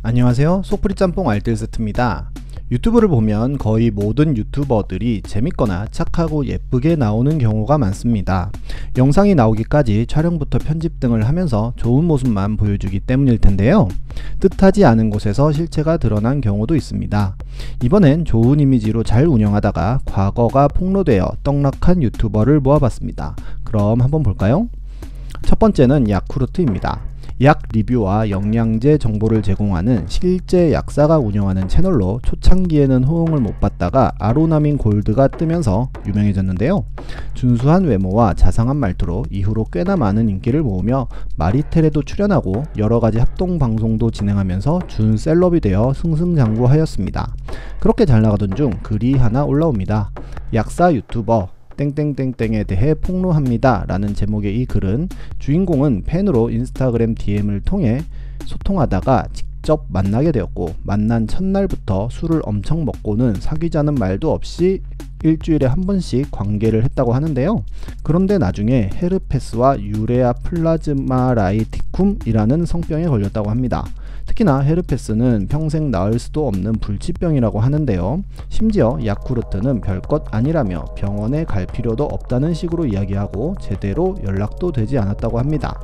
안녕하세요, 속풀이 짬뽕 알뜰 세트입니다. 유튜브를 보면 거의 모든 유튜버들이 재밌거나 착하고 예쁘게 나오는 경우가 많습니다. 영상이 나오기까지 촬영부터 편집 등을 하면서 좋은 모습만 보여주기 때문일 텐데요. 뜻하지 않은 곳에서 실체가 드러난 경우도 있습니다. 이번엔 좋은 이미지로 잘 운영하다가 과거가 폭로되어 떡락한 유튜버를 모아봤습니다. 그럼 한번 볼까요? 첫 번째는 야쿠르트입니다. 약 리뷰와 영양제 정보를 제공하는 실제 약사가 운영하는 채널로 초창기에는 호응을 못 받다가 아로나민 골드가 뜨면서 유명해졌는데요. 준수한 외모와 자상한 말투로 이후로 꽤나 많은 인기를 모으며 마리텔에도 출연하고 여러가지 합동 방송도 진행하면서 준 셀럽이 되어 승승장구하였습니다. 그렇게 잘 나가던 중 글이 하나 올라옵니다. 약사 유튜버 땡땡땡땡에 대해 폭로합니다 라는 제목의 이 글은 주인공은 팬으로 인스타그램 DM을 통해 소통하다가 직접 만나게 되었고, 만난 첫날부터 술을 엄청 먹고는 사귀자는 말도 없이 일주일에 한 번씩 관계를 했다고 하는데요. 그런데 나중에 헤르페스와 유레아 플라즈마라이티쿰이라는 성병에 걸렸다고 합니다. 특히나 헤르페스는 평생 나을 수도 없는 불치병이라고 하는데요. 심지어 야쿠르트는 별것 아니라며 병원에 갈 필요도 없다는 식으로 이야기하고 제대로 연락도 되지 않았다고 합니다.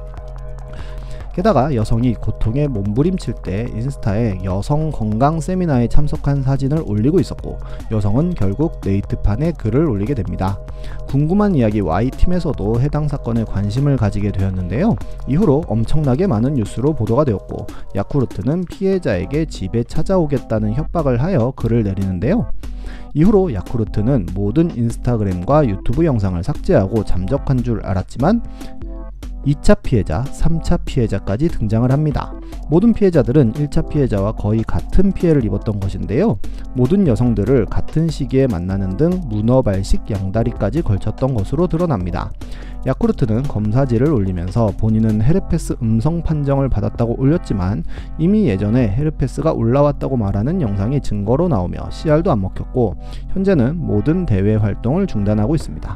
게다가 여성이 고통에 몸부림칠 때 인스타에 여성 건강 세미나에 참석한 사진을 올리고 있었고, 여성은 결국 네이트판에 글을 올리게 됩니다. 궁금한 이야기 Y팀에서도 해당 사건에 관심을 가지게 되었는데요. 이후로 엄청나게 많은 뉴스로 보도가 되었고, 야쿠르트는 피해자에게 집에 찾아오겠다는 협박을 하여 글을 내리는데요. 이후로 야쿠르트는 모든 인스타그램과 유튜브 영상을 삭제하고 잠적한 줄 알았지만 2차 피해자, 3차 피해자까지 등장을 합니다. 모든 피해자들은 1차 피해자와 거의 같은 피해를 입었던 것인데요. 모든 여성들을 같은 시기에 만나는 등 문어발식 양다리까지 걸쳤던 것으로 드러납니다. 야쿠르트는 검사지를 올리면서 본인은 헤르페스 음성 판정을 받았다고 올렸지만 이미 예전에 헤르페스가 올라왔다고 말하는 영상이 증거로 나오며 CR도 안 먹혔고, 현재는 모든 대외 활동을 중단하고 있습니다.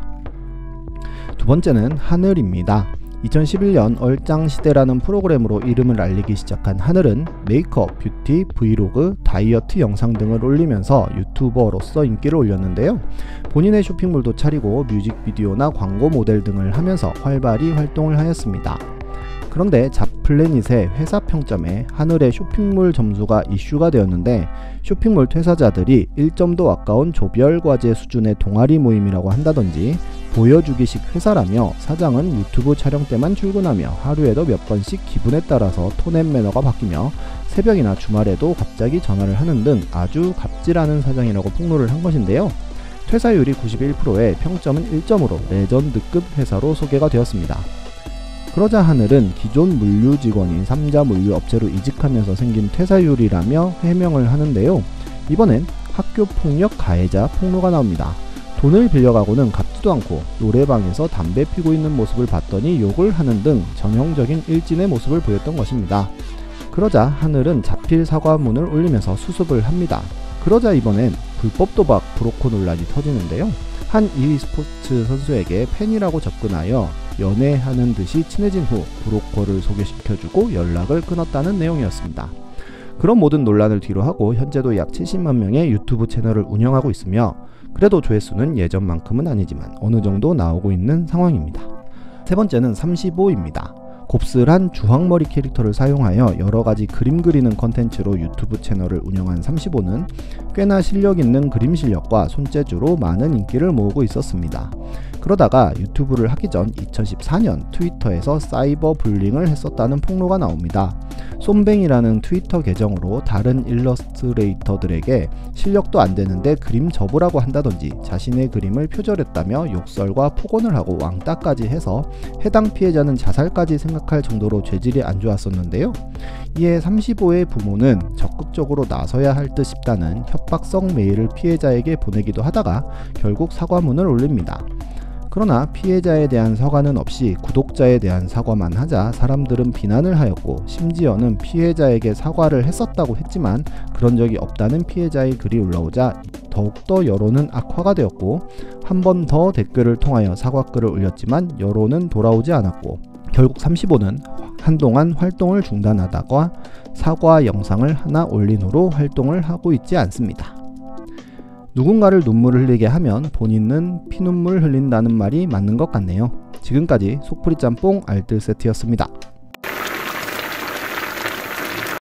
두 번째는 하늘입니다. 2011년 얼짱시대라는 프로그램으로 이름을 알리기 시작한 하늘은 메이크업, 뷰티, 브이로그, 다이어트 영상 등을 올리면서 유튜버로서 인기를 올렸는데요. 본인의 쇼핑몰도 차리고 뮤직비디오나 광고 모델 등을 하면서 활발히 활동을 하였습니다. 그런데 잡플래닛의 회사 평점에 하늘의 쇼핑몰 점수가 이슈가 되었는데, 쇼핑몰 퇴사자들이 1점도 아까운 조별과제 수준의 동아리 모임이라고 한다든지 보여주기식 회사라며 사장은 유튜브 촬영 때만 출근하며 하루에도 몇 번씩 기분에 따라서 톤앤 매너가 바뀌며 새벽이나 주말에도 갑자기 전화를 하는 등 아주 갑질하는 사장이라고 폭로를 한 것인데요. 퇴사율이 91%에 평점은 1점으로 레전드급 회사로 소개가 되었습니다. 그러자 하늘은 기존 물류 직원인 3자 물류 업체로 이직하면서 생긴 퇴사율이라며 해명을 하는데요. 이번엔 학교 폭력 가해자 폭로가 나옵니다. 돈을 빌려가고는 갚지도 않고 노래방에서 담배 피고 있는 모습을 봤더니 욕을 하는 등 전형적인 일진의 모습을 보였던 것입니다. 그러자 하늘은 자필 사과문을 올리면서 수습을 합니다. 그러자 이번엔 불법 도박 브로커 논란이 터지는데요. 한 e스포츠 선수에게 팬이라고 접근하여 연애하는 듯이 친해진 후 브로커를 소개시켜주고 연락을 끊었다는 내용이었습니다. 그런 모든 논란을 뒤로하고 현재도 약 70만 명의 유튜브 채널을 운영하고 있으며, 그래도 조회수는 예전만큼은 아니지만 어느 정도 나오고 있는 상황입니다. 세 번째는 35입니다. 곱슬한 주황머리 캐릭터를 사용하여 여러가지 그림 그리는 컨텐츠로 유튜브 채널을 운영한 35는 꽤나 실력 있는 그림 실력과 손재주로 많은 인기를 모으고 있었습니다. 그러다가 유튜브를 하기 전 2014년 트위터에서 사이버 불링을 했었다는 폭로가 나옵니다. 쏨뱅이라는 트위터 계정으로 다른 일러스트레이터들에게 실력도 안 되는데 그림 접으라고 한다든지 자신의 그림을 표절했다며 욕설과 폭언을 하고 왕따까지 해서 해당 피해자는 자살까지 생각할 정도로 죄질이 안 좋았었는데요. 이에 35의 부모는 적극적으로 나서야 할 듯 싶다는 협박성 메일을 피해자에게 보내기도 하다가 결국 사과문을 올립니다. 그러나 피해자에 대한 사과는 없이 구독자에 대한 사과만 하자 사람들은 비난을 하였고, 심지어는 피해자에게 사과를 했었다고 했지만 그런 적이 없다는 피해자의 글이 올라오자 더욱더 여론은 악화가 되었고, 한 번 더 댓글을 통하여 사과글을 올렸지만 여론은 돌아오지 않았고, 결국 35는 한동안 활동을 중단하다가 사과 영상을 하나 올린 후로 활동을 하고 있지 않습니다. 누군가를 눈물을 흘리게 하면 본인은 피눈물 흘린다는 말이 맞는 것 같네요. 지금까지 속풀이 짬뽕 알뜰 세트였습니다.